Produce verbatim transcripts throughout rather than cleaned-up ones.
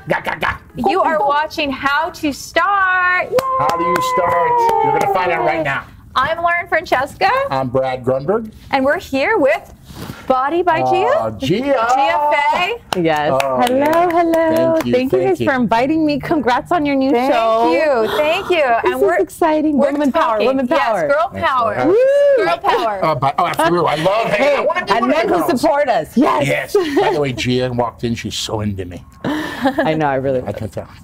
Ga, ga, ga. You are watching How to Start. Yay! How do you start? You're going to find out right now. I'm Lauren Francesca. I'm Brad Grunberg. And we're here with Body by Gia. Uh, Gia. Gia Fey. Yes. Oh, hello, yeah. hello. Thank you, Thank you thank guys you. for inviting me. Congrats on your new Thank show. you. Thank you. This and we're is exciting. we're Women power. talking- Women power. Yes, girl Thanks, power. Lord. Woo! Girl power. Uh, but, oh, absolutely. I love hey, I want to be And one men of the who girls. support us. Yes. Yes. By the way, Gia walked in. She's so into me. I know. I really. I can tell.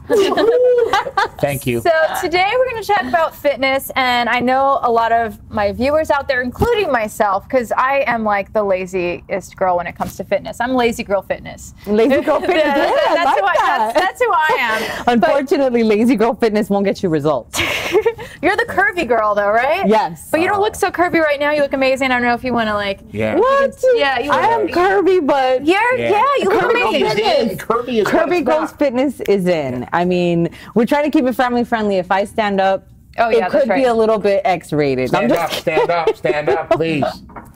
Thank you. So today we're going to talk about fitness, and I know a lot of my viewers out there, including myself, because I am like the laziest girl when it comes to fitness. I'm lazy girl fitness. Lazy girl fitness. Yeah, Yeah, I that's, like who I, that. that's, that's who I am. Unfortunately, lazy girl fitness won't get you results. You're the curvy girl, though, right? Yes. But you don't look so curvy right now. You look amazing. I don't know if you want to like. Yeah. What? Yeah, you I am look- curvy, but You're, yeah. Yeah. you look Curvy amazing. is in. Curvy is Curvy what's Girls not. Fitness is in. I mean, we're trying to keep it family friendly. If I stand up, Oh, yeah, it that's could right. be a little bit X-rated. I'm Stand just up, stand up, stand up, please.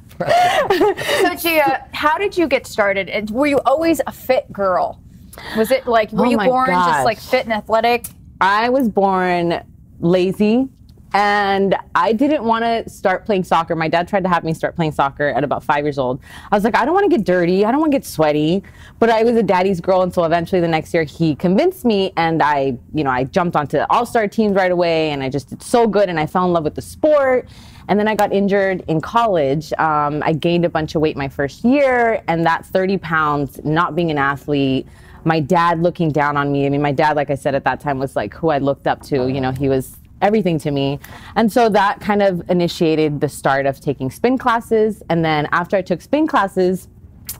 So Gia, how did you get started? And were you always a fit girl? Was it like were Oh you my born just gosh. like fit and athletic? I was born lazy, and I didn't want to start playing soccer. My dad tried to have me start playing soccer at about five years old. I was like, I don't want to get dirty. I don't want to get sweaty. But I was a daddy's girl, and so eventually the next year he convinced me, and I, you know, I jumped onto all-star teams right away, and I just did so good, and I fell in love with the sport. And then I got injured in college. Um, I gained a bunch of weight my first year, and that thirty pounds, not being an athlete, my dad looking down on me. I mean, my dad, like I said at that time, was like who I looked up to. You know, he was everything to me. And so that kind of initiated the start of taking spin classes. And then after I took spin classes,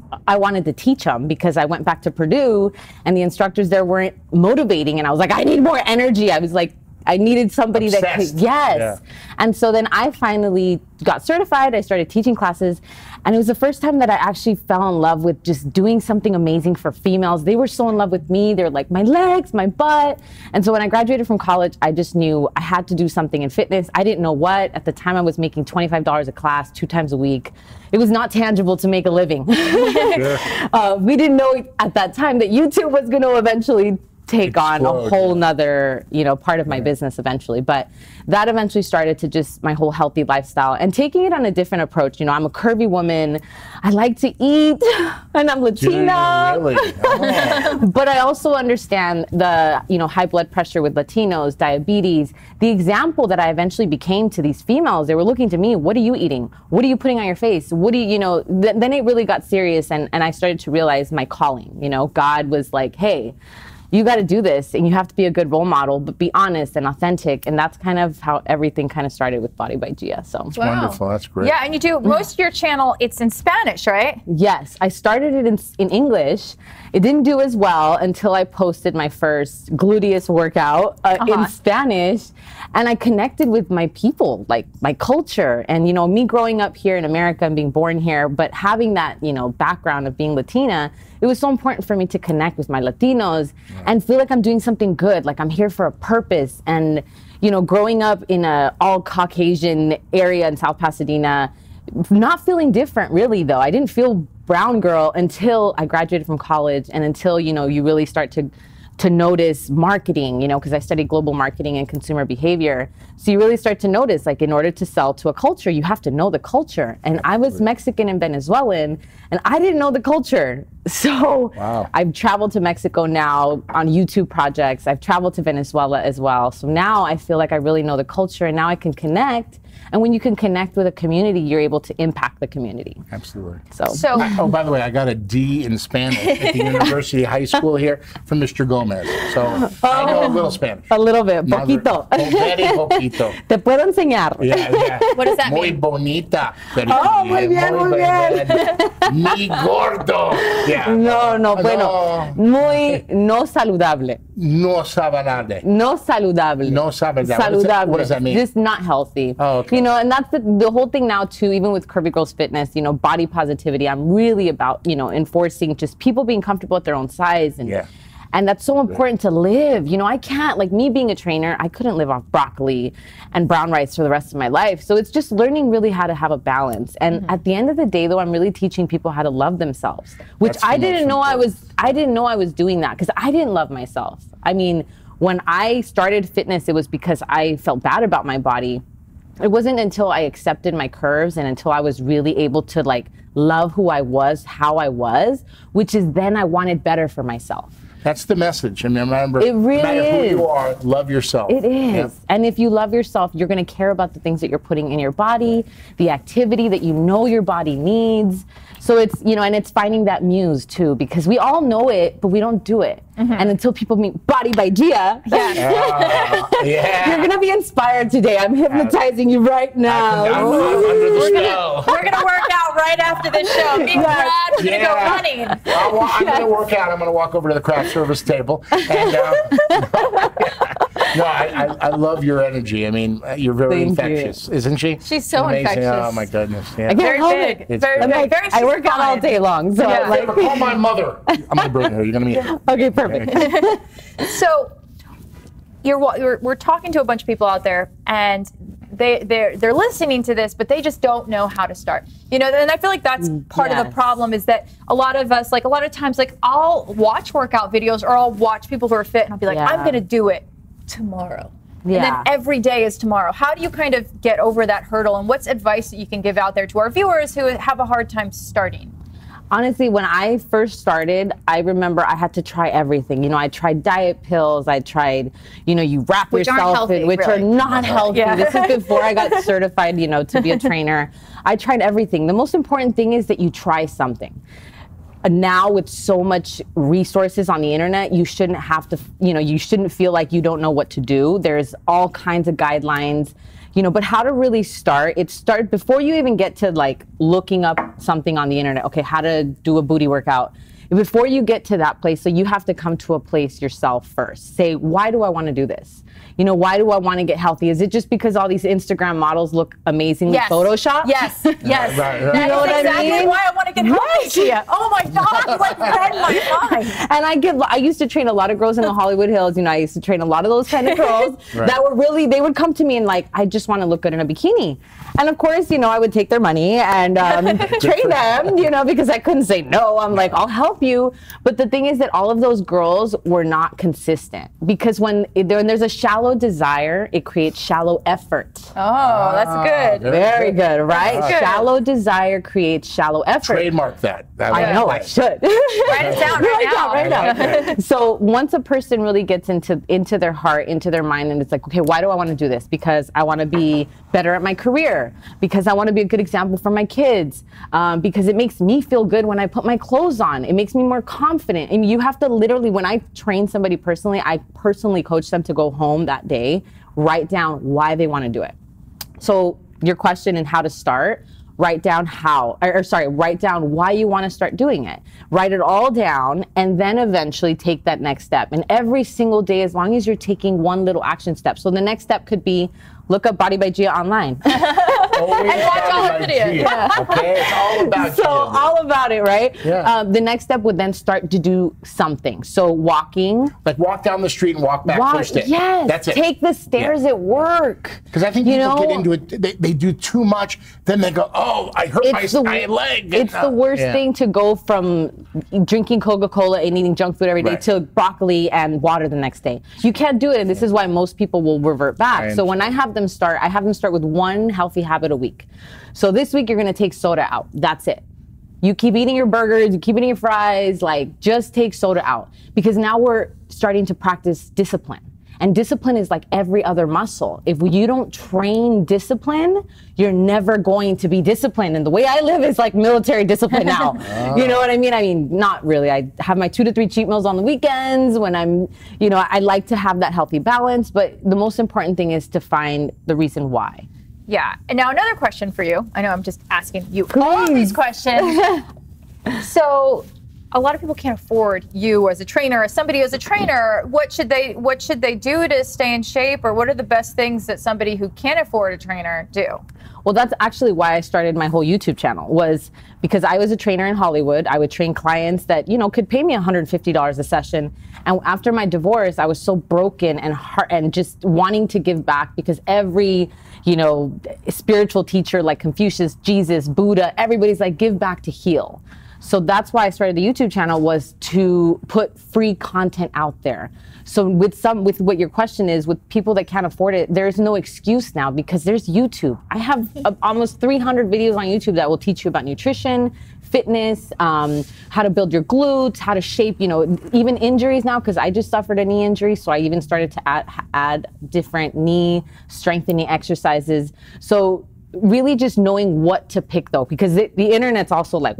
I wanted to teach them because I went back to Purdue and the instructors there weren't motivating. And I was like, I need more energy. I was like, I needed somebody that Obsessed. could, yes. Yeah. And so then I finally got certified. I started teaching classes. And it was the first time that I actually fell in love with just doing something amazing for females. They were so in love with me. They were like, my legs, my butt. And so when I graduated from college, I just knew I had to do something in fitness. I didn't know what. At the time, I was making twenty-five dollars a class two times a week. It was not tangible to make a living. Sure. uh, we didn't know at that time that YouTube was going to eventually take on a Explode, whole yeah. nother, you know, part of my business eventually. But that eventually started to just my whole healthy lifestyle and taking it on a different approach. You know, I'm a curvy woman. I like to eat and I'm Latina. Really? Oh. But I also understand the, you know, high blood pressure with Latinos, diabetes. The example that I eventually became to these females, they were looking to me, what are you eating? What are you putting on your face? What do you, you know, th- then it really got serious and, and I started to realize my calling. You know, God was like, hey, you got to do this and you have to be a good role model, but be honest and authentic. And that's kind of how everything kind of started with Body by Gia. So Wow. Wonderful. That's great. Yeah, and you do most of your channel. It's in Spanish, right? yes, I started it in, in English. It didn't do as well until I posted my first gluteus workout uh, Uh-huh. in Spanish. And I connected with my people, like my culture. And, you know, me growing up here in America and being born here, but having that, you know, background of being Latina, it was so important for me to connect with my Latinos and feel like I'm doing something good, like I'm here for a purpose. And, you know, growing up in a all Caucasian area in South Pasadena, not feeling different really though. I didn't feel brown girl until I graduated from college and until, you know, you really start to to notice marketing, you know, because I studied global marketing and consumer behavior. So you really start to notice, like, in order to sell to a culture, you have to know the culture. And I was Mexican and Venezuelan, and I didn't know the culture. So Wow. I've traveled to Mexico now on YouTube projects. I've traveled to Venezuela as well. So now I feel like I really know the culture, and now I can connect. And when you can connect with a community, you're able to impact the community. Absolutely. So, So Oh, by the way, I got a D in Spanish at the University High School here from Mister Gomez. So I know a little Spanish. a little bit, Not very- poquito. oh, very poquito. Te puedo enseñar. Yeah, yeah. what does that Muy mean? bonita. Pero Oh, muy bien, muy bien. Mi gordo. Yeah. No, no, bueno, muy no saludable. No sabe nada. No saludable. No sabe nada. What does that- Saludable. what does that mean? Just not healthy. Oh, okay. You know, and that's the, the whole thing now too, even with Curvy Girls Fitness, you know, body positivity. I'm really about, you know, enforcing just people being comfortable at their own size and Yeah. And that's so important to live. You know, I can't, like me being a trainer, I couldn't live off broccoli and brown rice for the rest of my life. So it's just learning really how to have a balance. And mm-hmm. at the end of the day, though, I'm really teaching people how to love themselves, which That's I didn't know I was, I didn't know I was doing that because I didn't love myself. I mean, when I started fitness, it was because I felt bad about my body. It wasn't until I accepted my curves and until I was really able to like love who I was, how I was, which is then I wanted better for myself. That's the message. I mean, remember, it really no matter is. who you are, love yourself. It is. Yeah. And if you love yourself, you're going to care about the things that you're putting in your body, the activity that you know your body needs. So it's, you know, and it's finding that muse too, because we all know it, but we don't do it. Mm-hmm. And until people meet Body by Gia, yeah. uh, yeah. you're going to be inspired today. I'm hypnotizing you right now. I'm, I'm, I'm under the we're spell. Gonna, we're going to work out right after this show. Me and Brad, we're going to go running. I'll wa- I'm going to work out. I'm going to walk over to the craft service table. And, uh, no, I, I, I love your energy. I mean, you're very Thank infectious, you. isn't she? She's so Amazing. infectious. Oh, my goodness. Yeah. Very big. It's Very good. big. Like, Very I work out all day long. So Yeah. I'm like, Call my mother. I'm going to bring her. You're going to meet her. okay, perfect. So you're, wa- you're we're talking to a bunch of people out there, and they they're they're listening to this, but they just don't know how to start. You know, and I feel like that's part yes. of the problem is that a lot of us, like a lot of times, like I'll watch workout videos or I'll watch people who are fit, and I'll be like, Yeah. I'm gonna do it tomorrow. Yeah. And then every day is tomorrow. How do you kind of get over that hurdle, and what's advice that you can give out there to our viewers who have a hard time starting? Honestly, when I first started, I remember I had to try everything. You know, I tried diet pills. I tried, you know, you wrap Which aren't yourself healthy, in, which really. are not healthy. Yeah. This is before I got certified, you know, to be a trainer. I tried everything. The most important thing is that you try something. Now with so much resources on the internet, you shouldn't have to, you know, you shouldn't feel like you don't know what to do. There's all kinds of guidelines, you know, but how to really start, it start before you even get to like looking up something on the internet. Okay, how to do a booty workout. Before you get to that place, so you have to come to a place yourself first. Say, why do I want to do this? You know, why do I want to get healthy? Is it just because all these Instagram models look amazing Yes. with Photoshop? Yes, yes. Right, right. That You know is what I exactly mean? why I want to get healthy, Gia. Oh my God, you like read my mind. And I get, I used to train a lot of girls in the Hollywood Hills. You know, I used to train a lot of those kind of girls Right. that were really, they would come to me and like, I just want to look good in a bikini. And of course, you know, I would take their money and um, train them, you know, because I couldn't say no. I'm like, I'll help you. But the thing is that all of those girls were not consistent because when, when there's a shallow desire, it creates shallow effort. Oh, that's good. Very good, right? That's good. Shallow desire creates shallow effort. Trademark that. that I know I that. should. Write it down right Write it now. down right now. So once a person really gets into into their heart, into their mind, and it's like, okay, why do I want to do this? Because I want to be better at my career. Because I want to be a good example for my kids. Um, because it makes me feel good when I put my clothes on. It makes me more confident. And you have to literally, when I train somebody personally, I personally coach them to go home that day, write down why they want to do it. So your question and how to start, write down how, or, or sorry, write down why you want to start doing it. Write it all down and then eventually take that next step. And every single day, as long as you're taking one little action step. So the next step could be look up Body by Gia online. Always And watch all Body the by videos. Gia, Yeah. Okay, it's all about So Gia. all about it, right? Yeah. Um, the next step would then start to do something. So walking. Like walk down the street and walk back Walk, first day. yes. That's it. Take the stairs Yeah. at work. Because I think you people know, get into it, they, they do too much, then they go, oh, I hurt my, It's the, my leg. it's And, the uh, worst yeah. thing to go from drinking Coca-Cola and eating junk food every day Right. to broccoli and water the next day. You can't do it, and this is why most people will revert back. I So when I have them start, I have them start with one healthy habit a week. So this week you're gonna take soda out. That's it. You keep eating your burgers, you keep eating your fries, like just take soda out. Because now we're starting to practice discipline. And discipline is like every other muscle. If you don't train discipline, you're never going to be disciplined. And the way I live is like military discipline now. You know what I mean? I mean, not really. I have my two to three cheat meals on the weekends when I'm, you know, I like to have that healthy balance. But the most important thing is to find the reason why. Yeah. And now another question for you. I know I'm just asking you all of these questions. So a lot of people can't afford you as a trainer, as somebody as a trainer. What should they what should they do to stay in shape, or what are the best things that somebody who can't afford a trainer do? Well, that's actually why I started my whole YouTube channel, was because I was a trainer in Hollywood. I would train clients that, you know, could pay me one hundred fifty dollars a session. And after my divorce, I was so broken and heart and just wanting to give back, because every, you know, spiritual teacher like Confucius, Jesus, Buddha, everybody's like, give back to heal. So that's why I started the YouTube channel, was to put free content out there. So with some, with what your question is, with people that can't afford it, there's no excuse now, because there's YouTube. I have uh, almost three hundred videos on YouTube that will teach you about nutrition, fitness, um, how to build your glutes, how to shape, you know, even injuries now, because I just suffered a knee injury. So I even started to add, add different knee strengthening exercises. So really just knowing what to pick, though, because the, the internet's also like,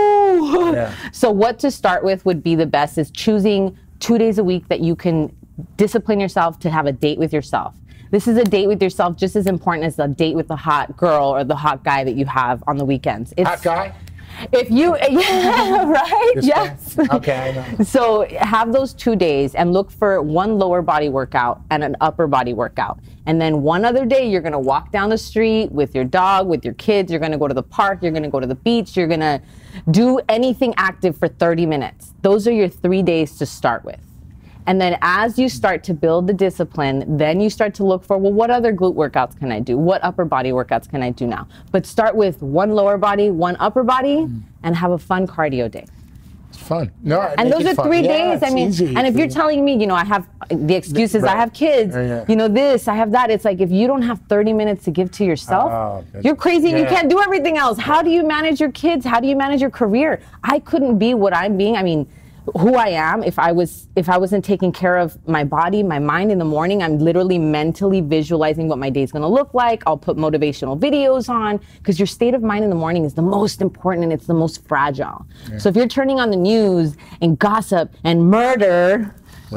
woo. Yeah. So what to start with would be the best is choosing two days a week that you can discipline yourself to have a date with yourself. This is a date with yourself just as important as the date with the hot girl or the hot guy that you have on the weekends. It's, hot guy? If you, yeah, right? This yes. guy? Okay, I know. So have those two days and look for one lower body workout and an upper body workout. And then one other day, you're going to walk down the street with your dog, with your kids. You're going to go to the park. You're going to go to the beach. You're going to do anything active for thirty minutes. Those are your three days to start with. And then as you start to build the discipline, then you start to look for, well, what other glute workouts can I do? What upper body workouts can I do now? But start with one lower body, one upper body, mm. and have a fun cardio day. It's fun. No, and those are fun. three yeah, days. I mean, easy. and if you're telling me, you know, I have the excuses, right. I have kids, yeah, yeah. you know, this, I have that. It's like, if you don't have thirty minutes to give to yourself, oh, you're crazy and yeah. you can't do everything else. How do you manage your kids? How do you manage your career? I couldn't be what I'm being. I mean, who I am, if I was, if I wasn't taking care of my body, my mind in the morning, I'm literally mentally visualizing what my day's gonna look like. I'll put motivational videos on, because your state of mind in the morning is the most important and it's the most fragile. Yeah. So if you're turning on the news and gossip and murder,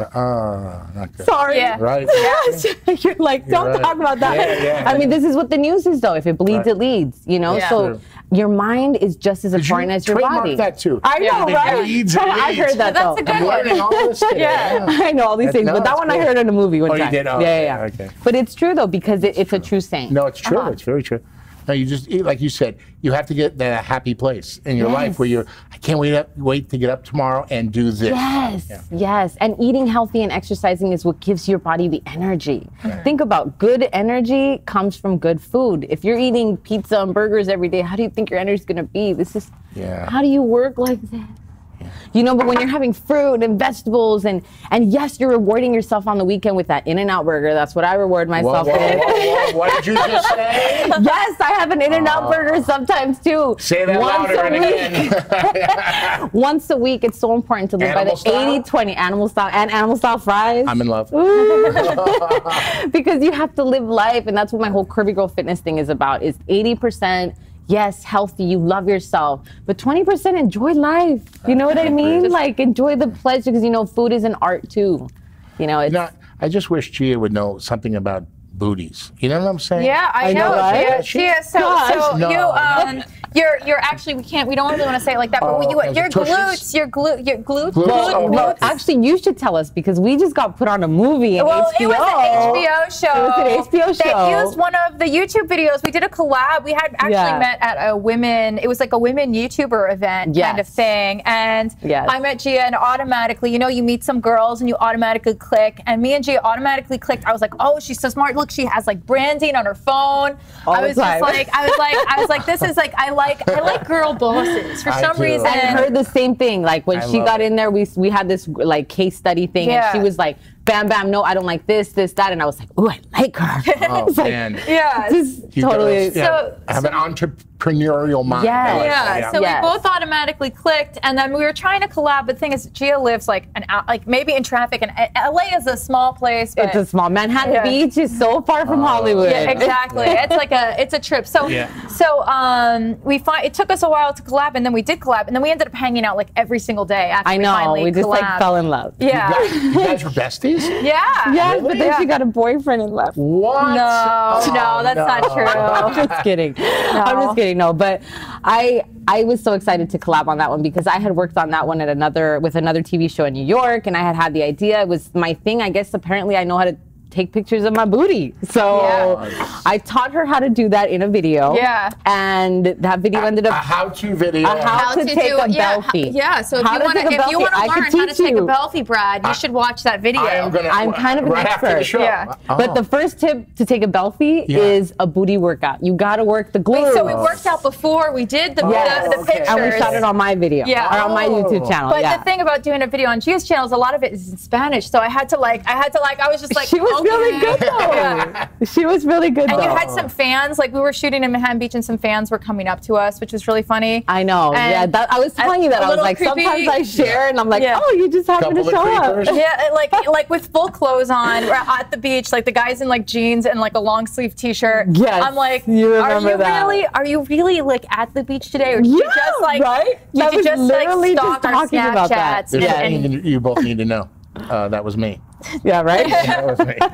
Uh, not good. Sorry. Yeah. Right. Yes. You're like, don't You're right. talk about that. Yeah, yeah, I mean, this is what the news is, though. If it bleeds, right. it leads, you know? Yeah. So True. your mind is just as Did important you as your trademark body. that too? I know, Yeah. right? It leads, it I leads. heard that, That's though. a good I'm one. learning all this today. Yeah. I know all these That- things, no, but that it's one I cool. heard in a movie one Oh, you time. did? Oh, yeah, okay, yeah, yeah. okay. But it's true, though, because it, it's, it's a true saying. No, it's true. Uh-huh. It's very true. No, you just, like you said, you have to get that happy place in your Yes. life where you're, I can't wait up, wait to get up tomorrow and do this. Yes, Yeah. yes. And eating healthy and exercising is what gives your body the energy. Right. Think about good energy comes from good food. If you're eating pizza and burgers every day, how do you think your energy is going to be? This is, Yeah. how do you work like this? You know, but when you're having fruit and vegetables, and and yes, you're rewarding yourself on the weekend with that In-N-Out burger. That's what I reward myself Whoa, whoa, with. whoa, whoa. What did you just say? Yes, I have an In-N-Out Oh. burger sometimes too. Say that Once louder a and week. again. Once a week. It's so important to live Animal by the style? eighty twenty animal style and animal style fries. I'm in love. Because you have to live life, and that's what my whole Curvy Girl Fitness thing is about, is eighty percent yes, healthy, you love yourself, but twenty percent enjoy life. You know what I mean? Like, enjoy the pleasure, because, you know, food is an art too. You know, it's... You know, I just wish Gia would know something about booties. You know what I'm saying? Yeah, I, I know. know, right? Gia, Gia, so, Gosh. so No. you, um, you're, you're actually, we can't, we don't really want to say it like that, but Oh, you, those your are tushes? glutes, your glute, your glutes, Glutes? glute, Oh, No, glutes. actually, you should tell us, because we just got put on a movie in Well, H B O. it was an H B O show. It was an H B O show. They used one of the YouTube videos. We did a collab. We had actually Yeah. met at a women, it was like a women YouTuber event kind of Yes. thing. And Yes. I met Gia, and automatically, you know, you meet some girls and you automatically click. And me and Gia automatically clicked. I was like, oh, she's so smart. Look, she has like branding on her phone. All I the was just time. like, I was like, I was like, this is like, I like, I like girl bosses for I some do. reason. I heard the same thing. Like, when I she love got it. in there, we we had this like case study thing, Yeah. and she was like, "Bam, bam, no, I don't like this, this, that," and I was like, "Ooh, I like her." Oh, It's like, man. Yeah. just You totally. girls, yeah, So- have an entrepreneurial mind. Yes. I like Yeah, that, so Yes. we both automatically clicked, and then we were trying to collab. But the thing is, Gia lives like an out, like maybe in traffic, and L A is a small place. But It's a small Manhattan Yeah. Beach is so far from Hollywood. yeah, exactly. It's like a, it's a trip. So, Yeah. so um, we find it took us a while to collab, and then we did collab, and then we ended up hanging out like every single day after I we know. finally We just like collabed. fell in love. Yeah. You guys, you guys were besties? booties? Yeah. Yes, but then Yeah. she got a boyfriend and left. What? No, Oh, no, that's no. not true. I'm just kidding. I'm just kidding. No, but I I was so excited to collab on that one because I had worked on that one at another with another T V show in New York, and I had had the idea. It was my thing. I guess apparently I know how to take pictures of my booty. So Yeah. I taught her how to do that in a video. Yeah. And that video ended A up how-to video. A how- to take a yeah, selfie. Yeah, so if How you to want to take a if you selfie. want to I could learn how to teach take a you. selfie, Brad, you should watch that video. I am gonna. I'm kind of an right after the expert. show. Yeah. Oh. But the first tip to take a selfie Yeah. is a booty workout. You gotta work the glutes. Wait, so we worked out before we did the, Yes. the, the okay. pictures. And we shot it on my video. Yeah. Or on my Oh. YouTube channel. But yeah. the thing about doing a video on Gia's channel is a lot of it is in Spanish. So I had to like, I had to like, I was just like, she was okay. really good though. Yeah. She was really good And though. you had some fans, like we were shooting in Manhattan Beach and some fans were coming up to us, which was really funny. I know. And yeah, that, I was telling you that. a I was little like, creepy. sometimes I share and I'm like, Yeah. oh, you just happen Couple to of show up. creepers. Yeah, like like with full clothes on, we're at the beach, like the guys in like jeans and like a long sleeve T-shirt. Yes, I'm like, you are remember you that. really, are you really like at the beach today, or did Yeah, you just like, right? did That you was just like literally stalk just our talking about that. Snapchats? There's Yeah. And, something and, you both need to know. Uh, that was me. Yeah, right? That was me.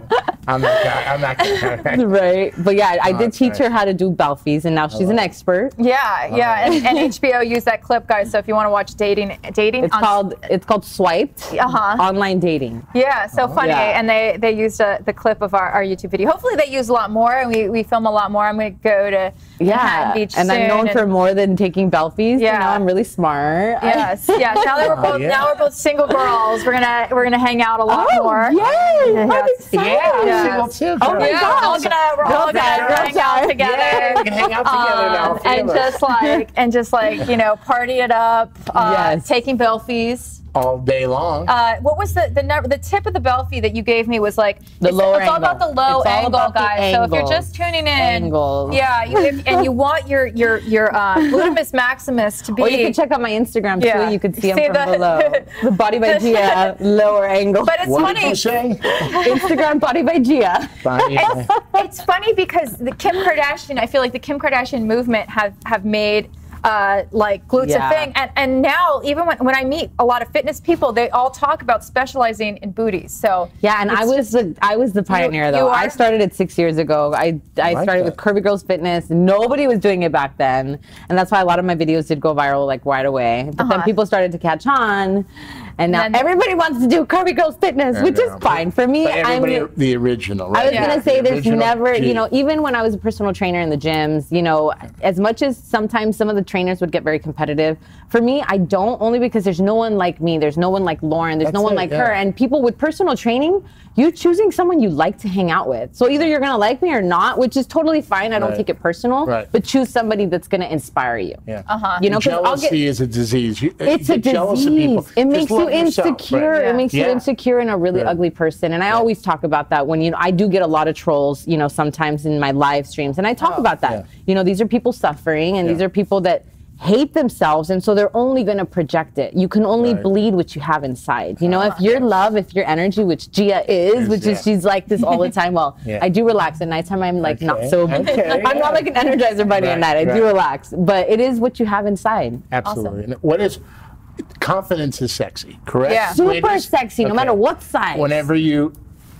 I'm that guy. I'm that guy. Right. But yeah, I Oh, did that's teach nice. her how to do belfies, and now she's an expert. yeah, yeah, and, and H B O used that clip, guys. So if you want to watch dating, dating, It's on, called it's called Swiped Uh-huh. Online Dating. Yeah, so funny. Yeah. And they they used uh, the clip of our, our YouTube video. Hopefully they use a lot more, and we, we film a lot more. I'm going to go to Manhattan Yeah, Beach and I'm soon, known for and- more than taking belfies. Yeah. You know, I'm really smart. Yes, yes. Now that we're Oh, both yeah. now we're both single girls, we're gonna we're gonna hang out a lot Oh, more. yay! I'm Yes. excited. Yeah, Yes. single too. Oh my Yeah, gosh. we're all gonna we're Girl all gonna time, girl hang out time. together. Yeah, we can hang out together now. Um, three and of us. just like and just like you know party it up. Uh, Yes. Taking belfies. all day long. Uh, what was the the number, the tip of the belfie that you gave me was like The it's, lower it's all about the angle. low It's all angle, about the guys. So if you're angles. just tuning in, Angles. yeah, you, if, and you want your your your uh, gluteus maximus to be. Or you can check out my Instagram Yeah. too. You could see them See from the- below. The Body by Gia lower angle. But it's what funny. did you say? Instagram Body by Gia. Bye. It's funny because the Kim Kardashian, I feel like the Kim Kardashian movement have have made uh, like glutes Yeah. a thing, and and now even when, when I meet a lot of fitness people, they all talk about specializing in booties. So Yeah, and I it's was the I was the pioneer you though. are? I started it six years ago. I I like started that. with Curvy Girls Fitness. Nobody was doing it back then, and that's why a lot of my videos did go viral like right away. But then Uh-huh. people started to catch on, and now then- everybody wants to do Curvy Girls Fitness, I which is know. fine for me. But everybody, I'm the original, right? I was Yeah. gonna say The there's original never, G. you know, even when I was a personal trainer in the gyms, you know, as much as sometimes some of the trainers would get very competitive, for me, I don't, only because there's no one like me, there's no one like Lauren, there's no That's one it, like yeah. her, and people with personal training, you're choosing someone you like to hang out with. So either you're gonna like me or not, which is totally fine. I don't Right. take it personal, Right. but choose somebody that's gonna inspire you. Yeah. Uh-huh. You know, 'cause I'll jealousy get- is a disease. You, It's you a get jealous of people. disease. It Just makes you love yourself, insecure. right? It makes you Yeah. insecure and a really Right. ugly person. And I always talk about that when, you know, I do get a lot of trolls, you know, sometimes in my live streams. And I talk about that. yeah. You know, these are people suffering and these Yeah. are people that hate themselves, and so they're only going to project it. You can only Right. bleed what you have inside. You know, if your love, if your energy, which Gia is, which yeah. is she's like this all the time. Well, Yeah. I do relax at nighttime. I'm like not Okay. so. Okay. I'm not like an Energizer bunny at Right, night. I do right. relax, but it is what you have inside. Absolutely. And what is confidence is sexy, correct? Yeah. Super ladies? sexy, no Okay. matter what size. Whenever you.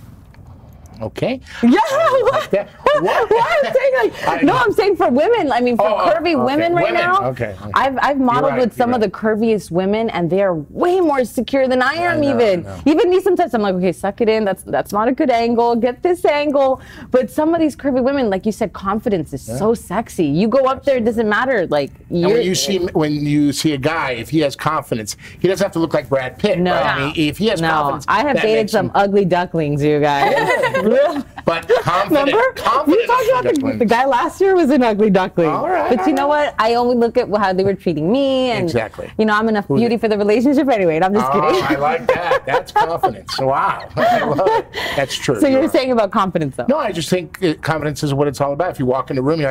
Okay. Yeah. What? that- What? what? I'm saying like, I no, know. I'm saying for women. I mean, for Oh, oh, curvy okay. women right Women, now. okay, okay. I've I've modeled right, with some you're of the right. curviest women, and they are way more secure than I am. know, even I know. even me sometimes I'm like, okay, suck it in. That's that's not a good angle. Get this angle. But some of these curvy women, like you said, confidence is so sexy. You go up there, it doesn't matter. Like And you're. when you see when you see a guy, if he has confidence, he doesn't have to look like Brad Pitt. No. right? I mean, if he has no, confidence, I have that dated makes some him- ugly ducklings, you guys. But confident, Remember? confident. You talked about the, the guy last year was an ugly duckling. All right, but all you know what? I only look at how they were treating me, and Exactly. you know, I'm enough beauty for the relationship anyway. And I'm just Oh, kidding. I like that. That's confidence. Wow, I love it. That's true. So you're right. saying about confidence, though? No, I just think uh, confidence is what it's all about. If you walk in the room, you're like,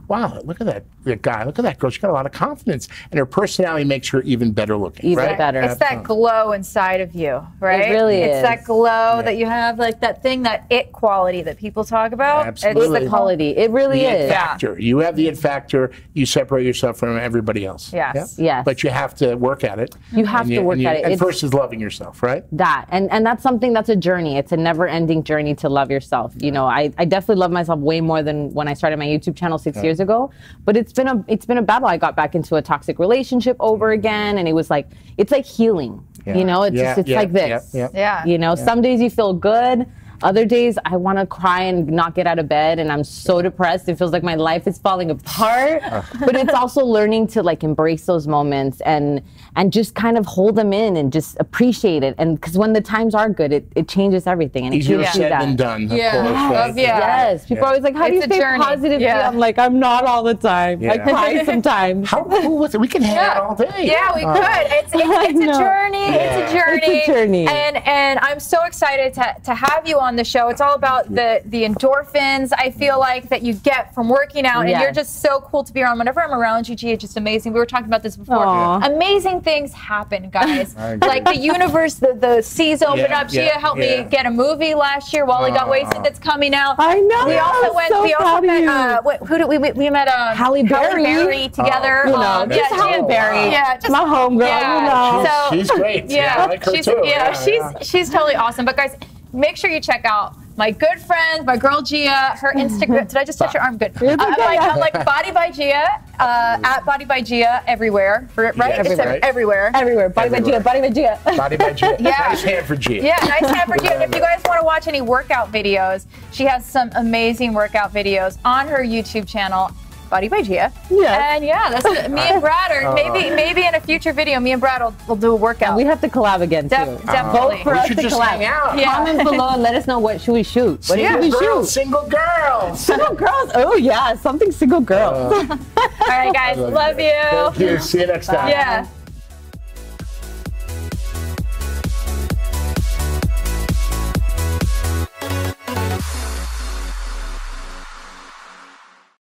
wow, look at that, that guy, look at that girl. She's got a lot of confidence, and her personality makes her even better looking. Even right? better. It's that glow inside of you, right? It really it's is. It's that glow Yeah. that you have, like that thing, that it quality that people talk about. Absolutely. It's The quality. It really the is. it factor. You have the it factor. You separate yourself from everybody else. Yes. Yes. But you have to work at it. You have And to you- work and you- at it. And It's- first is loving yourself, right? That and and that's something that's a journey. It's a never-ending journey to love yourself. You know, I, I definitely love myself way more than when I started my YouTube channel six years ago. But it's been a it's been a battle. I got back into a toxic relationship over again, and it was like it's like healing. Yeah. You know, it's Yeah, just it's yeah, like this. yeah, yeah. Yeah. You know, some days you feel good. Other days I want to cry and not get out of bed, and I'm so depressed. It feels like my life is falling apart. But it's also learning to like embrace those moments and and just kind of hold them in and just appreciate it. And because when the times are good, it, it changes everything. And Easier it keeps said that. than done. Of Yeah. course, Yes. right? Yeah. Yes, people Yeah. are always like, "How do you It's a stay journey. positive?" Yeah. I'm like, "I'm not all the time. I Yeah. cry sometimes." How cool was it? We can hang out all day. Yeah, we Uh, could. It's, it's, I it's a know. journey. It's Yeah. a journey. It's a journey. And and I'm so excited to, to have you on the show. It's all about the the endorphins I feel like that you get from working out, and Yes. you're just so cool to be around. Whenever I'm around you, Gia, it's just amazing. We were talking about this before. Aw. Amazing things happen, guys. I agree. Like the universe, the, the seas open Yeah, up. Gia yeah, helped yeah. me get a movie last year, Wally Got Aw. Wasted, that's coming out. I know. We also I'm went. so we also proud of met. you. Uh, what, who did we? We, we met um, Halle Berry. together. Oh, You know, um, just yeah, Halle Gia- Berry. Yeah, just my homegirl. yeah. You know. So- She's great. Yeah, I like her she's, too. Yeah, Yeah, she's yeah. she's totally awesome. But guys, make sure you check out my good friend, my girl Gia, her Instagram. Did I just touch your arm? Good. Uh, It's I'm okay, like, yeah. I'm like Body by Gia, uh, at Body by Gia everywhere, right? Yeah, It's everywhere. everywhere. Everywhere. Body by Everywhere. Gia. Body by Gia. Body by Gia. Yeah. Nice hand for Gia. Yeah, nice hand for Gia. And if you guys want to watch any workout videos, she has some amazing workout videos on her YouTube channel, Body by Gia. Yes. And yeah, that's me and Brad are maybe maybe in a future video, me and Brad will, will do a workout. We have to collab again too. Def- definitely. Vote for We us should to just collab. hang out. Yeah. Comment below and let us know what should we shoot. What should we Single girls, shoot? single girls. Single girls. Oh yeah, something single girls. All right, guys, love you. Thank you. See you next time. Yeah.